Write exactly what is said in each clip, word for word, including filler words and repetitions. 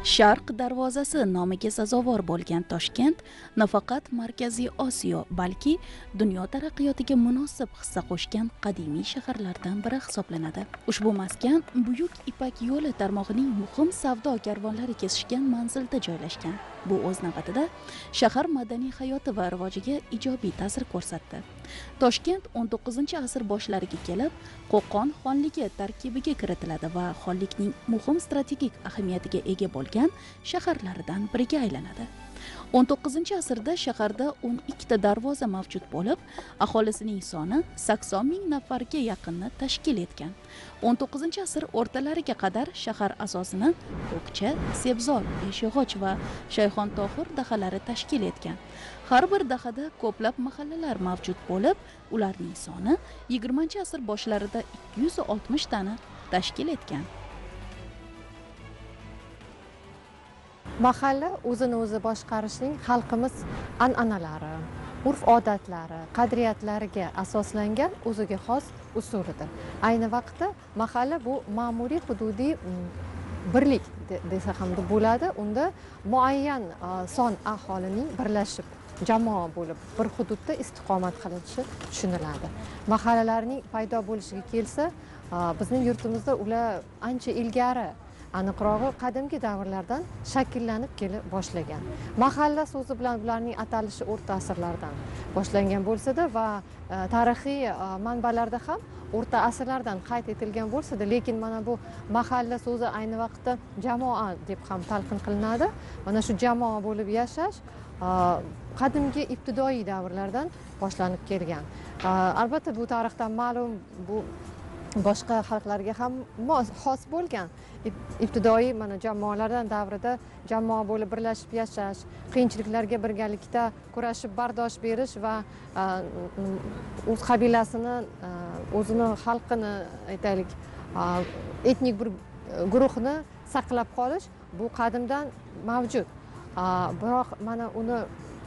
Sharq darvozasi nomiga sazovor bo'lgan Toshkent nafaqat Markaziy Osiyo, balki dunyo taraqqiyotiga munosib hissa qo'shgan qadimiy shaharlardan biri hisoblanadi. Ushbu maskan Buyuk Ipak yo'li tarmog'ining muhim savdo karvonlari kesishgan manzilda joylashgan. Bu o'z navbatida shahar madaniy hayoti va rivojiga ijobiy ta'sir ko'rsatdi. Toshkent o'n to'qqizinchi asr boshlariga kelib, Qo'qon xonligi tarkibiga kiritiladi va xonlikning muhim strategik ahamiyatiga ega bo'lgan shaharlaridan biriga aylanadi. o'n to'qqizinchi asrda shaharda o'n ikkita darvoza mavjud bo'lib, aholisining soni sakson ming nafarga yaqinni tashkil etgan. o'n to'qqizinchi asr o'rtalariga qadar shahar asosini O'qcha, Sebzor, Beshog'och va Shayxontohur dahalari tashkil etgan. Har bir dahada ko'plab mahallalar mavjud bo'lib, ularning soni yigirmanchi asr boshlarida ikki yuz oltmish tani tashkil etgan. Mahalla o'zini o'zi boshqarishning xalqimiz an'analari, urf-odatlari, qadriyatlariga asoslangan o'ziga xos usulidir. Ayni vaqtda mahalla bu ma'muriy hududiy birlik desa ham bo'ladi. Unda muayyan son aholining birlashib jamoa bo'lib bir hududda istiqomat qilishi tushuniladi. Mahallalarning paydo bo'lishiga kelsa, bizning yurtimizda ular ancha ilgari, aniqrog'i qadimgi davrlardan shakllanib kela boshlagan. Mahalla so'zi bilan ularning atalishi o'rta asrlardan boshlangan bo'lsa-da va tarixiy manbalarda ham o'rta asrlardan qayd etilgan bo'lsa-da, lekin mana bu mahalla so'zi ayni vaqtda jamoa deb ham talqin qilinadi. Mana shu jamoa bo'lib yashash qadimgi ibtidoiy davrlardan boshlanib kelgan. Albatta bu tarixdan ma'lum, bu boshqa xalqlarga ham xos bo'lgan ibtidoiy mana jamoalardan davrida jamoa bo'lib birlashib yashash, qiyinchiliklarga birgalikda kurashib bardosh berish va o'z qabilasini, o'zini xalqini, aytaylik, etnik bir guruhni saqlab qolish bu qadimdan mavjud. Biroq mana uni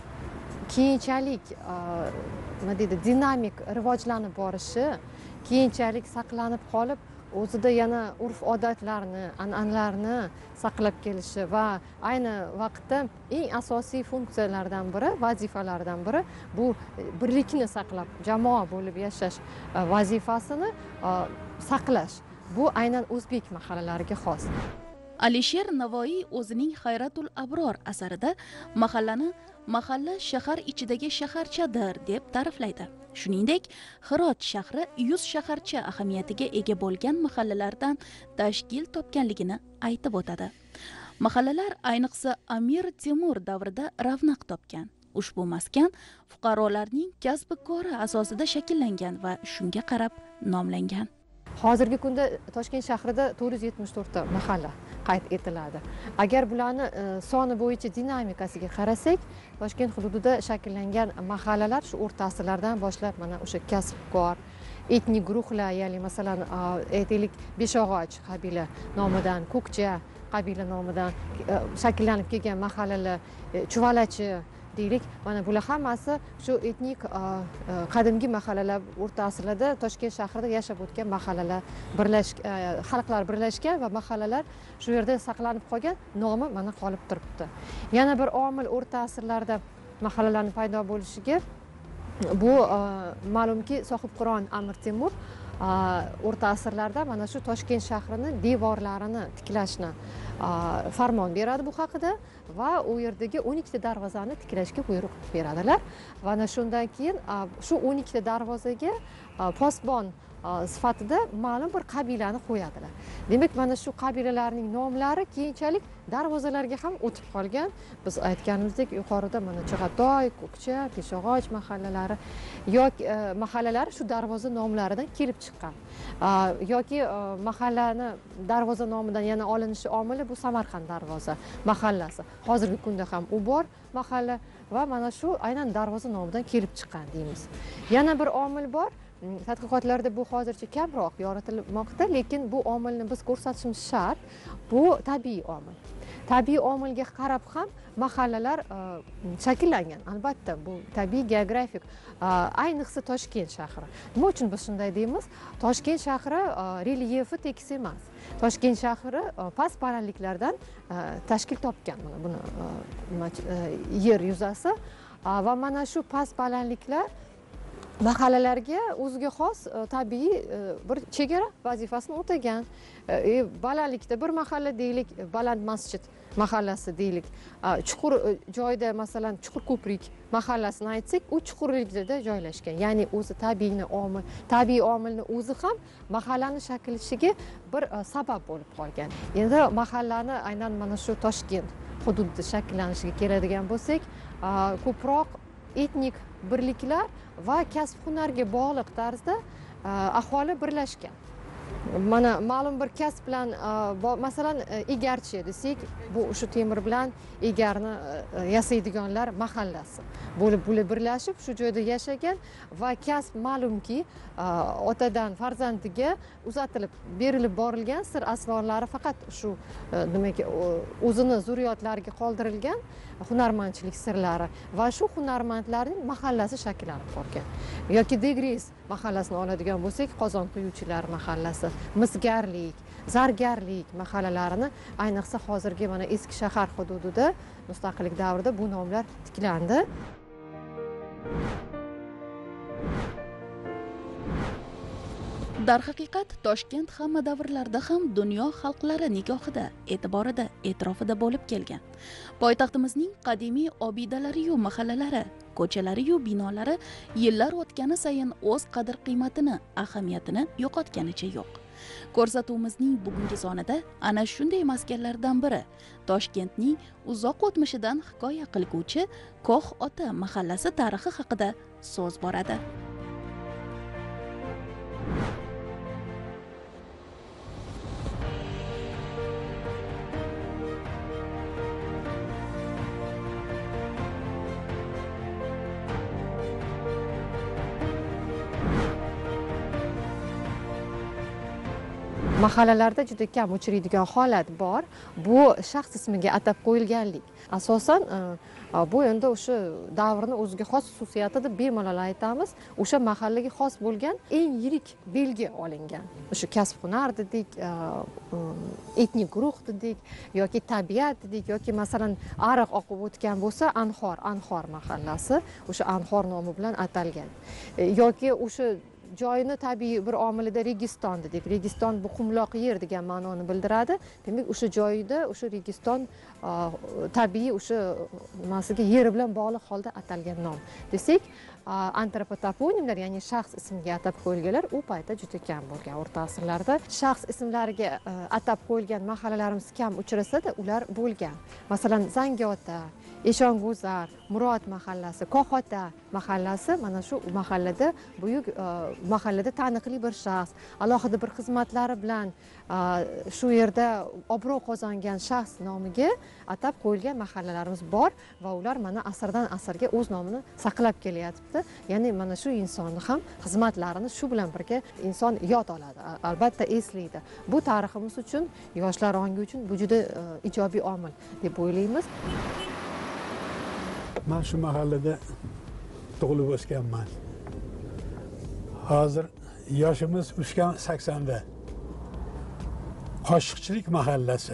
keyinchalik nima deydi, dinamik rivojlanib borishi, keyinchalik saqlanib qolib, o'zida yana urf-odatlarni, an'analarni saqlab kelishi va ayni vaqtda eng asosiy funksiyalardan biri, vazifalardan biri bu birlikni saqlab, jamoa bo'lib yashash vazifasini saqlash. Bu aynan o'zbek mahallalariga xos. Alisher Navoiy o'zining Hayratul Abror asarida mahallani mahalla shahar ichidagi shaharchadir deb ta'riflaydi. Shuningdek, Hirot shahri yuz shaharcha ahamiyatiga ega bo'lgan mahallalardan tashkil topganligini aytib o'tadi. Mahallalar ayniqsa Amir Temur davrida ravnaq topgan. Ushbu maskan fuqarolarning kasbi kori asosida shakllangan va shunga qarab nomlangan. Hozirgi kunda Toshkent shahrida to'rt yuz yetmish to'rt ta mahalla qayd etiladi. Agar bularni soni bo'yicha dinamikasiga qarasak, Toshkent hududida shakllangan mahallalar shu o'rta asrlardan boshlab mana o'sha kasbkor, etnik guruhlar, ya'ni masalan, aytaylik, Beshog'och qabila nomidan, Ko'kcha qabila nomidan shakllanib kelgan mahallalar, Chuvalachi deylik, mana bular hammasi shu etnik qadimgi mahallalar, o'rta asrlarda Toshkent shahrida yashab o'tgan mahallalar, birlashgan xalqlar birlashgan va mahallalar shu yerda saqlanib qolgan, nomi mana qolib turibdi. Yana bir omil o'rta asrlarda mahallalarning paydo bo'lishiga bu ma'lumki Sohibqiron Amir Temur o'rta asrlarda mana shu Toshkent shahrini devorlarini tiklashni farmon beradi bu haqida va u yerdagi o'n ikkita darvozani tiklashga buyruq beradilar. Va ana shundan keyin shu o'n ikkita darvozaga posbon sifatida ma'lum bir qabilani qo'yadilar. Demak, mana shu qabilalarning nomlari keyinchalik darvozalarga ham o'tib qolgan. Biz aytganimizdek, yuqorida mana Chig'atoy, Ko'kcha, Beshog'och mahallalari yoki mahallalari shu darvoza nomlaridan kelib chiqqan. Yoki mahallani darvoza nomidan yana olinishi omili bu Samarqand darvoza mahallasi. Hozirgi kunda ham u bor mahalla va mana shu aynan darvoza nomidan kelib chiqqan deymiz. Yana bir omil bor. Tadqiqotlarda bu hozircha kamroq yoritilmoqda, lekin bu omilni biz ko'rsatishimiz shart. Bu tabiiy omil. tabiiy omilga qarab ham mahallalar shakllangan. Albatta, bu tabiiy geografik, ayniqsa Toshkent shahri. Nima uchun biz shunday deymiz? Toshkent shahri relyefi tekis emas. Toshkent shahri past balandliklardan tashkil topgan mana buni yer yuzasi va mana shu past balandliklar mahallalarga o'ziga xos tabiiy bir chegara vazifasini o'tagan. Balandlikda bir mahalla deylik, Baland masjid mahallasi deylik. Chuqur joyda, masalan, Chuqur ko'prik mahallasini aytsak, u chuqurlikda joylashgan. Ya'ni o'zi tabiiy omil, tabiiy omilni o'zi ham mahallani shakllashiga bir sabab bo'lib qolgan. Endi mahallani aynan mana shu Toshkent hududida shakllanishiga keladigan bo'lsak, ko'proq etnik birliklar va kasb hunarga bog'liq tarzda aholi birlashgan. Mana ma'lum bir kasb bilan, masalan, egarchi desak, bu o'sha temir bilan egarni yasaydiganlar mahallasi bo'lib bo'lib birlashib shu joyda yashagan va kasb ma'lumki otadan farzandiga uzatilib berilib borilgan sir asrorlari faqat shu nimaga o'zini zurriyotlariga qoldirilgan hunarmandchilik sirlari va shu hunarmandlarning mahallasi shakllanib qolgan. Yoki Degriz mahallasini oladigan bo'lsak, qozon quyuvchilar mahallasi, misgarlik, zargarlik mahallalarini, ayniqsa hozirgi mana eski shahar hududida mustaqillik davrida bu nomlar tiklandi. Darhaqiqat Toshkent hamma davrlarda ham dunyo xalqlari nigohida, e'tiborida, e'tirofida bo'lib kelgan. Poytaxtimizning qadimiy obidalari-yu mahallalari, ko'chalari-yu binolari yillar o'tgani sayin o'z qadr-qiymatini, ahamiyatini yo'qotganicha yo'q. Ko'rsatuvimizning bugungi sonida ana shunday maskanlardan biri Toshkentning uzoq o'tmishidan hikoya qilguvchi Ko'x ota mahallasi tarixi haqida so'z boradi. Mahallalarda juda kam uchraydigan holat bor. Bu shaxs ismiga atab qo'yilganlik. Asosan bu endi o'sha davrning o'ziga xos xususiyati deb bemalol aytamiz. O'sha mahallaga xos bo'lgan eng yirik belgi olingan. O'sha kasb hunar dedik, etnik guruh dedik yoki tabiat dedik yoki masalan ariq oqib o'tgan bo'lsa, Anhor, Anhor mahallasi o'sha Anhor nomi bilan atalgan. Yoki o'sha joyni tabiiy bir omilida Registon dedik. Registon bu qumloq yer degan ma'noni bildiradi. Demak, o'sha joyda o'sha Registon tabiiy o'sha nimasiga yer bilan bog'liq holda atalgan nom. Desak, antropotoponimlar, ya'ni shaxs ismiga atab qo'yilganlar u paytda juda kam bo'lgan. O'rta asrlarda shaxs ismlariga atab qo'yilgan mahallalarimiz kam uchrasa-da, ular bo'lgan. Masalan, Zangiota, Eshonguzar, Murod mahallasi, Qo'xota mahallasi mana shu mahallada buyuk mahallada taniqli bir shaxs, alohida bir xizmatlari bilan shu yerda obro' qozongan shaxs nomiga atab qo'yilgan mahallalarimiz bor va ular mana asrdan asrga o'z nomini saqlab kelyapti. Ya'ni mana shu insonni ham xizmatlarini shu bilan birga inson yod oladi, albatta eslaydi. Bu tariximiz uchun, yoshlar ongi uchun bu juda ijobiy omil deb o'ylaymiz. Men shu mahallada tug'ilib o'sganman. Hozir yoshimiz uchgan saksonda. Qoshiqchilik mahallasi,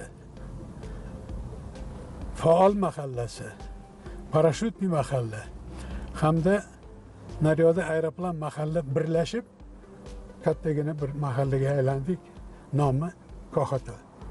Faol mahallasi, Parashutli mahalla hamda Naryoda aeroplan mahalla birlashib kattagina bir mahallaga aylandik. Nomi Qo'xota.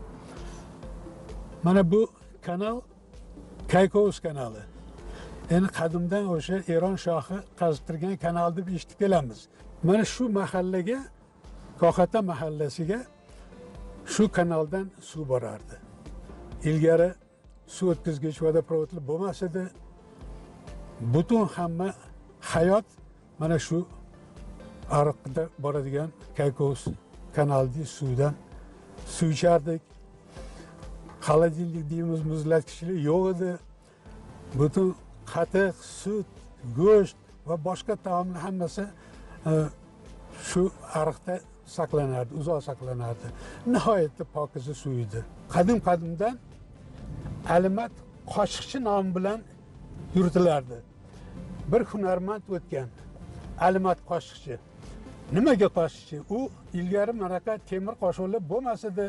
Mana bu kanal Kaykovs kanali. Endi qadimdan o'sha Eron shohi qazdirgan kanal deb eshitib kelamiz. Mana shu mahallaga, Qo'xota mahallasiga shu kanaldan suv borardi. Ilgari suv o'tkazgich vodoprovodlar bo'lmas edi. Butun hamma hayot mana shu ariqda boradigan Kaykovs kanalidagi suvdan suv ichardik. Xolodilnik deymiz, muzlatgichlar yo'q edi. Butun qatiq, sut, go'sht va boshqa taomlar hammasi shu ariqda saqlanardi, uzoq saqlanardi. Nihoyatda pokiza suv edi. Qadim-qadimdan Alimat Qoshiqchi nomi bilan yuritilardi. Bir hunarmand o'tgan Alimat Qoshiqchi. Nimaga Qoshiqchi? U ilgari manaqa temir qoshiqlar bo'lmas edi.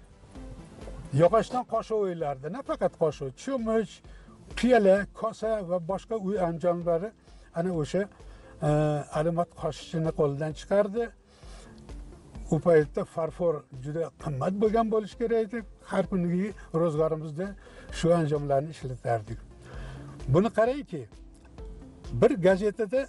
Yog'ochdan qoshiq o'ylardi. Nafaqat qoshiq, cho'mich, piyola, kosa va boshqa uy anjomlari ana o'sha Alimat Qoshiqchini qo'lidan chiqardi. U paytda farfor juda qimmat bo'lgan bo'lishi kerak edi. Har kungi ro'zg'orimizda shu anjomlarni ishlatardik. Buni qarangki, bir gazetada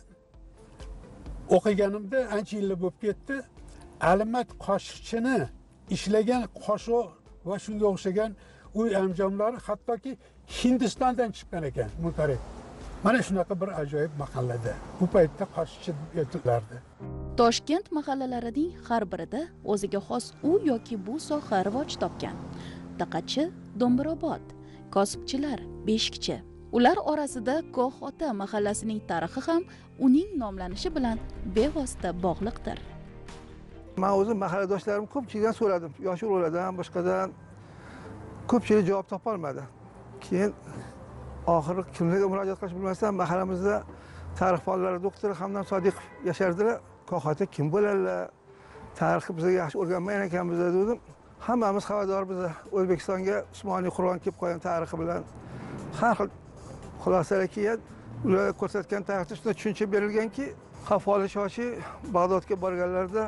o'qiganimda ancha yillar bo'lib ketdi. Alimat Qoshiqchini ishlagan qoshiq va shunga o'xshagan uy anjomlari hattoki Hindistondan chiqqan ekan. Buni qarang. Mana shunaqa bir ajoyib mahallada. Bu paytda Qoshiqchi deb aytilardi. Toshkent mahallalarining har birida o'ziga xos u yoki bu soha rivoj topgan. Taqachi, Do'mbirobod, kosibchilar, beshikchi. Ular orasida Ko'x ota mahallasining tarixi ham uning nomlanishi bilan bevosita bog'liqdir. Men o'zim mahalladoshlarim ko'pchilikdan so'radim, yosh o'g'illardan, boshqadan ko'pchilik javob topa olmadi. Keyin oxiri kimlarga murojaat qilish bilmasdan mahallamizda tarix fanlari doktori Hamdam Sodiqov yashardilar. Ko'x ota kim bo'ladilar? Tarixni bizga yaxshi o'rganmagan ekanmiz dedim. Hammamiz xabardor biz O'zbekistonga Usmoniy Qur'on kelib qolgan tarixi bilan har xil xulosalar keyin ular ko'rsatgan tarixda shunday tushuncha berilganki, Qafoli shoshi Bag'dodga borganlarida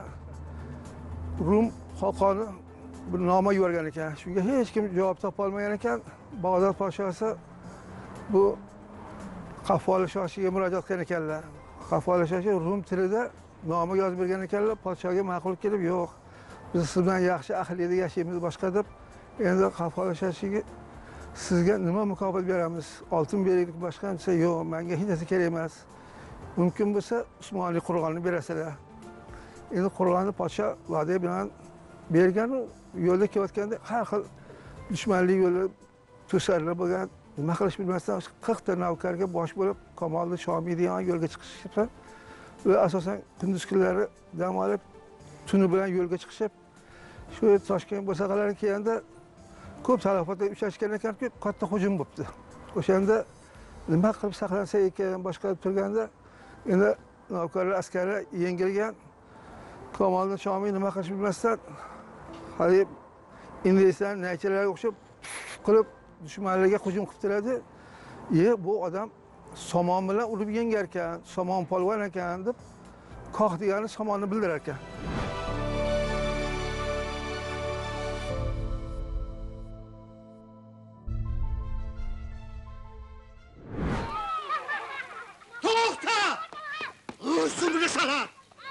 Rum xalqoni bir noma yuborgan ekan. Shunga hech kim javob topa olmagan ekan. Bag'dod podshosi bu Qafoli shoshiga murojaat qilgan ekanlar. Qafoli shoshi Rum tilida noma yozib bergan ekanlar. Podshoga ma'qul kelib, yo'q, biz siz bilan yaxshi ahliyda yashaymiz boshqa deb, endi Qafoli shoshiga sizga nima mukofot beramiz? Oltin beraylik boshqa desa, yo'q, menga hech narsa kerak emas. Mumkin bo'lsa Usmoniy Qur'onni berasizlar. Endi Qur'onni podsho va'da bilan bergan, yo'lda kelayotganda har xil dushmanlik yo'li to'sarlar bo'lgan. Nima qilish bilmasdan qirq ta navkarga bosh bo'lib Kamoliddin Shomiy degan yo'lga chiqishibdi. Va asosan kunduz kunlari dam olib, tuni bilan yo'lga chiqishib, shu Toshkent bo'sag'alari kelganda ko'p talafotlar uchrashgan ekan-ku, katta hujum bo'libdi. O'shanda nima qilib saqlansa ekan, boshqa turganda endi navkarlar askarlar yengilgan. Kamoliddin Shomiy nima qilish bilmasdan hali inglizlar naychalarga o'xshab qilib dushmanlarga hujum qilibdilar. "Ye, bu odam somon bilan urib yengar ekan, somon polvon ekan" deb Ko'x degani somonni bildirar ekan. To'xta! O'zimga salat.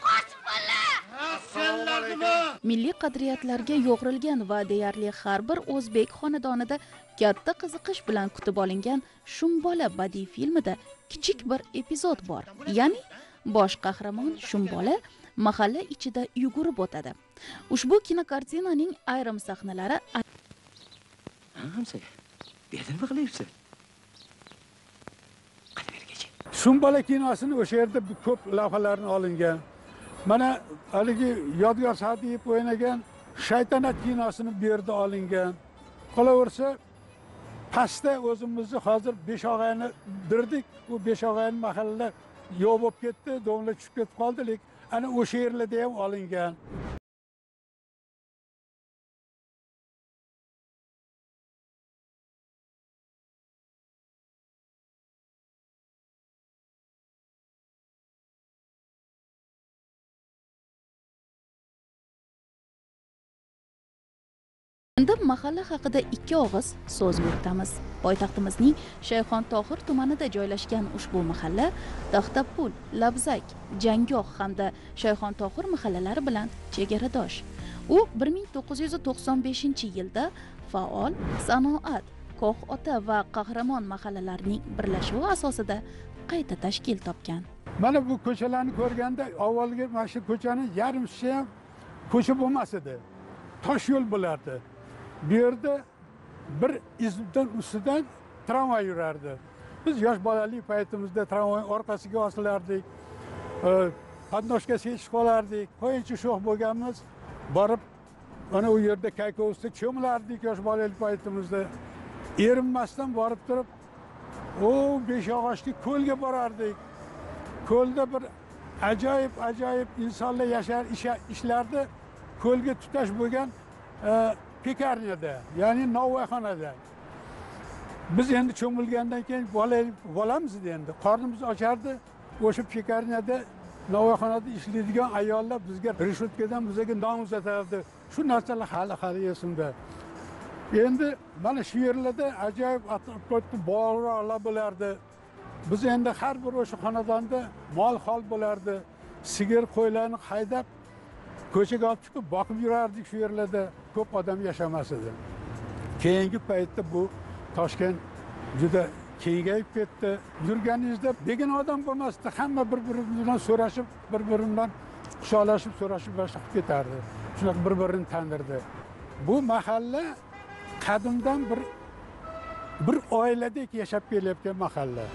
Milliy qadriyatlarga yo'g'rilgan va deyarli har bir o'zbek xonadonida katta qiziqish bilan kutib olingan Shumbola badiiy filmida kichik bir epizod bor. Ya'ni bosh qahramon Shumbola mahalla ichida yugurib o'tadi. Ushbu kinokartinaning ayrim sahnalari Hamsa, bu yerda nima qilyapsiz? Qani bergachi. Shumbola kinosini o'sha yerda ko'p lavhalarni olingan. Mana haligi Yodgor Sa'diyev o'ynagan Shaytanat kinosini bu yerda olingan. Qolaversa, pastda o'zimizni hozir Beshog'ayni dirdik. Bu Beshog'ayni mahallalar yo'q bo'lib ketdi, do'nglar tushib ketib qoldilik. Ana o'sha yerlarda ham olingan. Endi mahalla haqida ikki og'iz so'z yuritamiz. Poytaxtimizning Shayxontohur tumanida joylashgan ushbu mahalla Taxtapul, Labzak, Jangoh hamda Shayxontohur mahallalari bilan chegaradosh. U bir ming to'qqiz yuz to'qson beshinchi yilda faol sanoat, Ko'x ota va Qahramon mahallalarining birlashuvi asosida qayta tashkil topgan. Mana bu ko'chalarni ko'rganda avvalgi mana shu ko'chani yarmisi ham ko'cha bo'lmas edi. Tosh yo'l bo'lardi. Bu yerda bir izdan ustidan tramvay yurardi. Biz yosh bolalik paytimizda tramvay orqasiga osilardik. Qatnoshga sechib qolardik. Qo'yinchi sho'x bo'lganmiz, borib mana u yerda kaykovusda cho'milardik yosh bolalik paytimizda. erinmasdan borib turib, o Beshyog'ochga ko'lga borardik. Ko'lda bir ajoyib ajoyib insonlar yashar ishlardi. Ko'lga tutash bo'lgan pekarnyada, ya'ni novvoyxonada. Biz endi cho'milgandan keyin bolamiz endi. Qornimiz ochardi. O'sha pekarnyada, novvoyxonada ishlaydigan ayollar bizga rishotkadan bizga non uzatardi. Shu narsalar hali hali esimda. Endi mana shu yerlarda ajoyib atrofda bog'lar bo'lardi. Biz endi har bir o'sha xonadonda mol hol bo'lardi. Sigir qo'ylarni haydab ko'chaga olib chiqib boqib yurardik shu yerlarda. Ko'p odam yashamas edi. Keyingi paytda bu Toshkent juda kengayib ketdi. Yurganingizda begona odam bo'lmasdi. Hamma bir-biri bilan so'rashib, bir-biridan quchoqlashib, so'rashib boshlab ketardi. Shunaqa bir-birini tanirdi. Bu mahalla qadimdan bir bir oiladek yashab kelayotgan mahalla.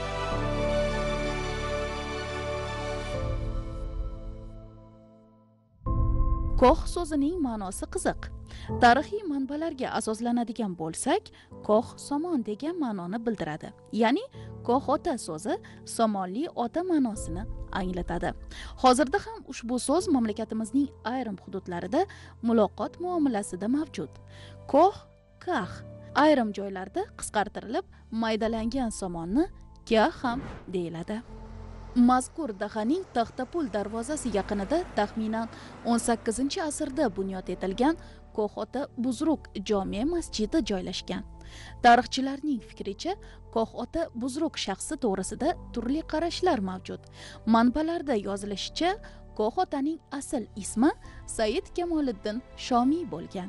Ko'x so'zining ma'nosi qiziq. Tarixiy manbalarga asoslanadigan bo'lsak, ko'x somon degan ma'noni bildiradi. Ya'ni ko'x ota so'zi somonli ota ma'nosini anglatadi. Hozirda ham ushbu so'z mamlakatimizning ayrim hududlarida muloqot muomalasida mavjud. Ko'x, kax ayrim joylarda qisqartirilib maydalangan somonni kya ham deyiladi. Mazkur dahaning Taxtapul darvozasi yaqinida taxminan o'n sakkizinchi asrda bunyod etilgan Ko'x ota Buzruk jome masjidi joylashgan. Tarixchilarning fikricha, Ko'x ota Buzruk shaxsi to'g'risida turli qarashlar mavjud. Manbalarda yozilishicha, Ko'x otaning asl ismi Said Kamoliddin Shomiy bo'lgan.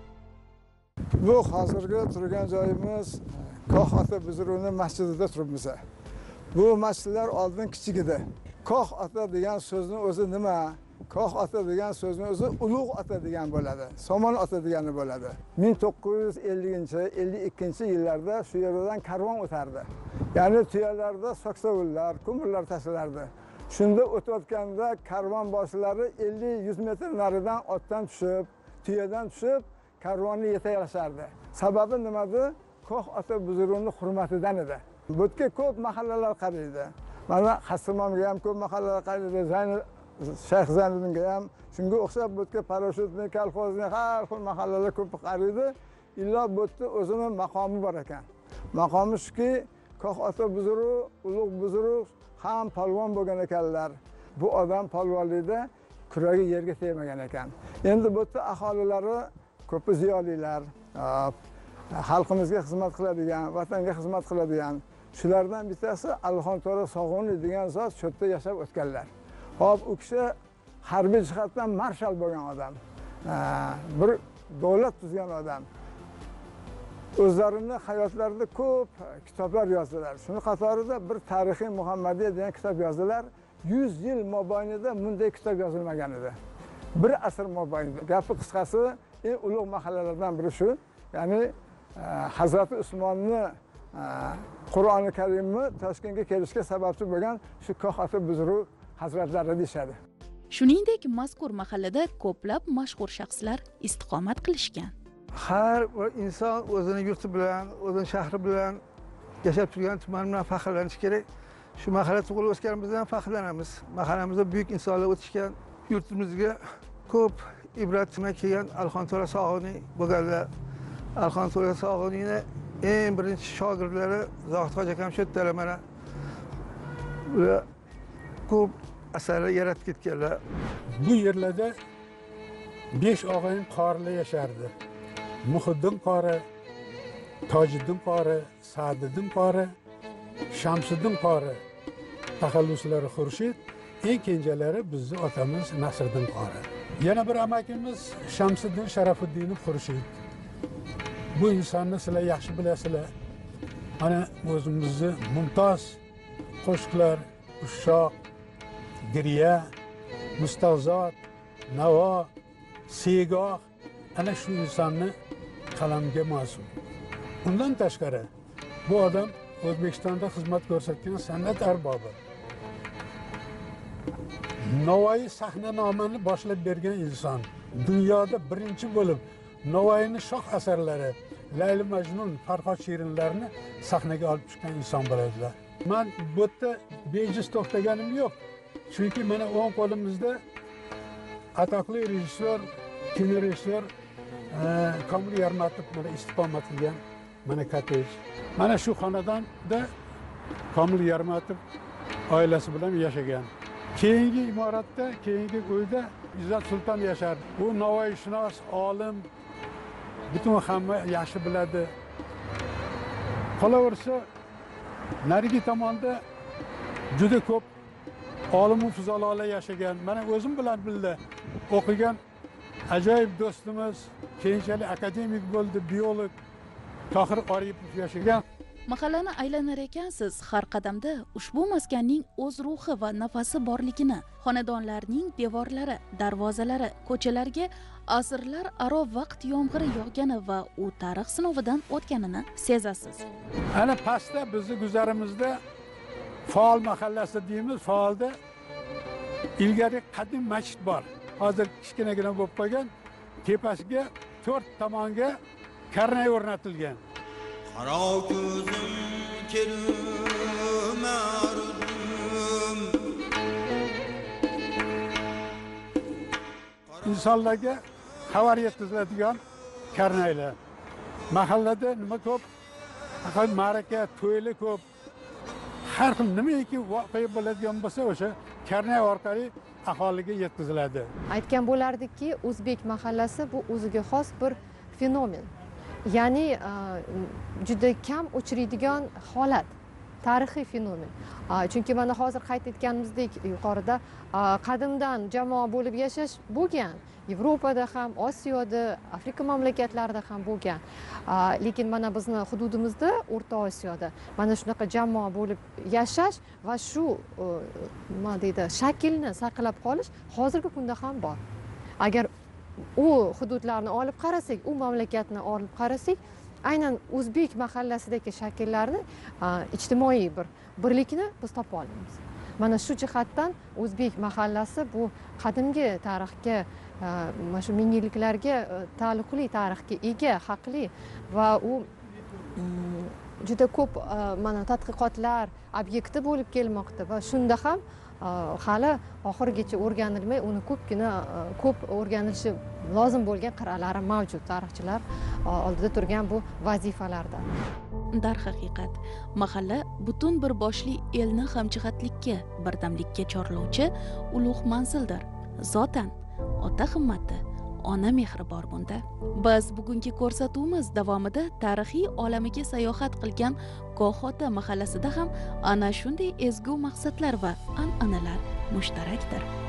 Bu hozirgi turgan joyimiz Ko'x ota Buzrukning masjidida turibmiz. Bu masjidlar oldin kichik edi. Ko'x ota degan so'zning o'zi nima? Ko'x ota degan so'zning o'zi ulug' ota degan bo'ladi. Somon ota degani bo'ladi. ming to'qqiz yuz ellinchi ellik ikkinchi yillarda shu yerdan karvon o'tardi. Ya'ni tuyalarda saksovullar, ko'mirlar tashilardi. Shunda o'tayotganda karvon boshlari ellik yuz metr naridan otdan tushib, tuyadan tushib, karvonni yetalashardi. Sababi nimada? Ko'x ota Buzrukning hurmatidan edi. Bu yerga ko'p mahallalar qaraydi. Mana Hassimomga ham ko'p mahallalar qaraydi. Zaynul Shayx Zayniddinga ham shunga o'xshab bu yerga parashutni, kolxozni har xil mahallalar ko'p qaraydi. Illo bu yerda o'zining maqomi bor ekan. Maqomi shuki, Ko'x ota Buzruk, ulug' Buzruk ham polvon bo'lgan ekanlar. Bu odam polvonlikda kuragi yerga tegmagan ekan. Endi bu yerda aholilari ko'p ziyolilar, xalqimizga xizmat qiladigan, vatanga xizmat qiladigan. Shulardan bittasi Alixon To'ra Sog'unli degan zot shu yerda yashab o'tganlar. Hop, u kishi harbiy jihatdan marshal bo'lgan odam. Bir davlat tuzgan odam. O'zlarining hayotlarida ko'p kitoblar yozdilar. Shuni qatorida bir Tarixiy Muhammadiy degan kitob yozdilar. yuz yil mobaynida bunday kitob yozilmagan edi. Bir asr mobaynida. Gapi qisqasi, eng ulug' mahallalardan biri shu. Ya'ni Hazrati Usmonni Qur'oni Karimni Toshkentga kelishga sababchi bo'lgan shu Ko'x ota Buzruk hazratlari deyshadi. Shuningdek, mazkur mahallada ko'plab mashhur shaxslar istiqomat qilishgan. Har bir inson o'zining yurti bilan, o'zining shahri bilan yashab turgan tuman bilan faxrlanish kerak. Shu mahalla tug'ilib o'sganimizdan faxrlanamiz. Mahallamizda buyuk insonlar o'tishgan, yurtimizga ko'p ibrat kelgan Alixon To'ra Sog'uniy bo'lganlar. Alixon To'ra Sog'uniyni eng birinchi shogirdlari Zohid Hoji akam shu yerdalar mana. Ular ko'p asarlar yaratib ketganlar. Bu yerlarda besh og'ayin qorilar yashardi. Muhiddin qori, Tojiddin qori, Sa'diddin qori, Shamsiddin qori. Taxalluslari Xurshid, eng kenjalari bizning otamiz Nasriddin qori. Yana bir amakimiz Shamsiddin Sharafuddin Xurshid. Bu insonni sizlar yaxshi bilasizlar. Mana o'zimizni mumtoz qo'shiqlar, Ushoq, Giriya, Mustazot, Navo, Segoh ana shu insonni qalamga mas'ul. Undan tashqari bu odam O'zbekistonda xizmat ko'rsatgan san'at arbobi. Navoiy sahnanomani boshlab bergan inson. Dunyoda birinchi bo'lib Navoiyning shoh asarlari Layli Majnun, Farhod Shirinlarni sahnaga olib chiqqan inson bo'ladilar. Men bu yerda bejiz to'xtaganim yo'q. Chunki mana o'ng qo'limizda atoqli rejissyor, kinorejissyor Komil Yarmatov mana istiqomat qilgan mana kottej. Mana shu xonadonda Komil Yarmatov oilasi bilan yashagan. Keyingi imoratda, keyingi uyda Izzat Sulton yashardi. Bu Navoiyshunos, olim, butun hamma yaxshi biladi. Qolaversa, narigi tomonda juda ko'p olim fuzolar yashagan. Mana o'zim bilan bildi. O'qigan ajoyib do'stimiz, keyinchalik akademik bo'ldi, biolog Tohir Oripov yashagan. Mahallani aylanar ekansiz, har qadamda ushbu maskanning o'z ruhi va nafasi borligini, xonadonlarning devorlari, darvozalari, ko'chalarga asrlar aro vaqt yomg'iri yog'gani va u tarix sinovidan o'tganini sezasiz. Ana pastda bizni guzarimizda Faol mahallasi deymiz, Faolda ilgari qadim masjid bor. Hozir kichkinagina bo'lib qolgan, tepasiga to'rt tomonga karnay o'rnatilgan. Qaro ko'zim kerim ardim. insonlarga xabar yetkaziladigan karnaylar. Mahallada nima ko'p, ma'raka, to'ylar ko'p. Har xil nimaiki voqea bo'ladigan bo'lsa, o'sha karnay orqali aholiga yetkaziladi. Aytgan bo'lardikki, o'zbek mahallasi bu o'ziga xos bir fenomen. Ya'ni juda kam uchraydigan holat, tarixiy fenomen. Chunki mana hozir qayd etganimizdek, yuqorida qadimdan jamoa bo'lib yashash bo'lgan. Yevropada ham, Osiyoda, Afrika mamlakatlarida ham bo'lgan. Lekin mana bizni hududimizda, O'rta Osiyoda mana shunaqa jamoa bo'lib yashash va shu nima deydi, shaklni saqlab qolish hozirgi kunda ham bor. Agar u hududlarni olib qarasak, u mamlakatni olib qarasak, aynan o'zbek mahallasidagi shakllarni, ijtimoiy bir birlikni biz topa olamiz. Mana shu jihatdan o'zbek mahallasi bu qadimgi tarixga, mana shu ming yilliklarga taalluqli tarixga ega, haqli va u juda ko'p mana tadqiqotlar obyekti bo'lib kelmoqda va shunda ham hali oxirigacha o'rganilmay, uni ko'pgina ko'p o'rganilishi lozim bo'lgan qirralari mavjud tarixchilar oldida turgan bu vazifalardan. Darhaqiqat, mahalla butun bir boshli elni hamjihatlikka, birdamlikka chorlovchi ulug' manzildir. Zotan ota himmati, ona mehri bor bunda. Biz bugungi ko'rsatuvimiz davomida tarixiy olamiga sayohat qilgan Gohota mahallasida ham ana shunday ezgu maqsadlar va an'analar mushtarakdir.